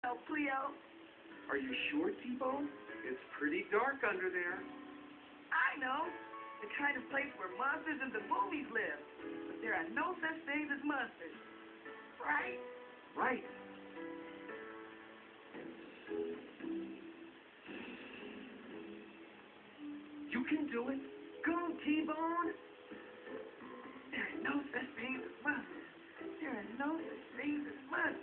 El Cleo. Are you sure, T-Bone? It's pretty dark under there. I know. The kind of place where monsters in the movies live. But there are no such things as monsters. Right? Right. You can do it. Go, T-Bone. There are no such things as monsters. There are no such things as monsters.